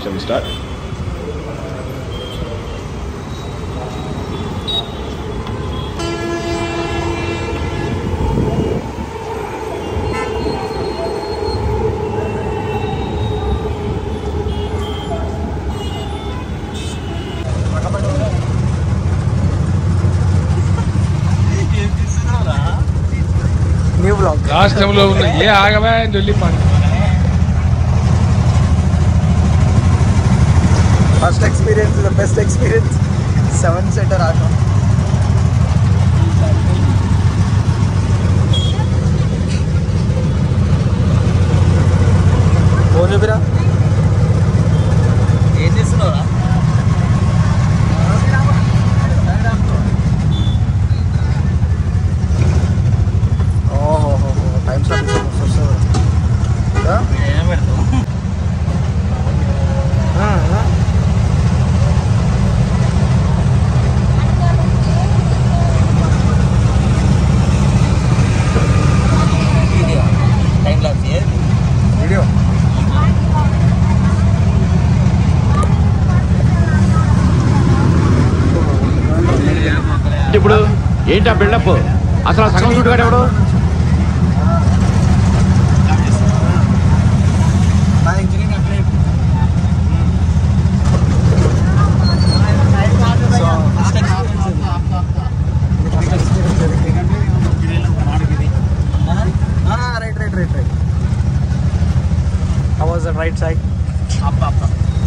shall we start? New vlog. Last time lo unna ye aagava అని చెప్పి పాడు. First experience is the best experience. 7-seater auto. Phone చూపిరా. ఏం చేస్తున్నావురా? Time stop వస్తుంది. ఏం పెడతావు? వీడియో ఇప్పుడు ఏంటి ఆ బిల్డప్? అసలు ఆ సగం షూట్ గాడు ఎవడు? right. How was the right side? Up.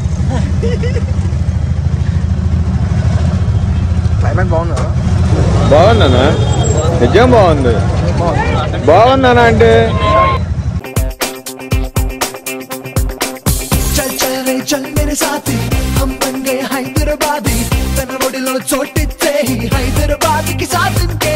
Climate బాగుందా? బాగుందన్నా, నిజం బాగుంది. బాగుందన్నా అంటే चल मेरे साथी, हम बन गए हैदराबादी, तन रोडिलो चोटिते ही हैदराबाद के साथ इनके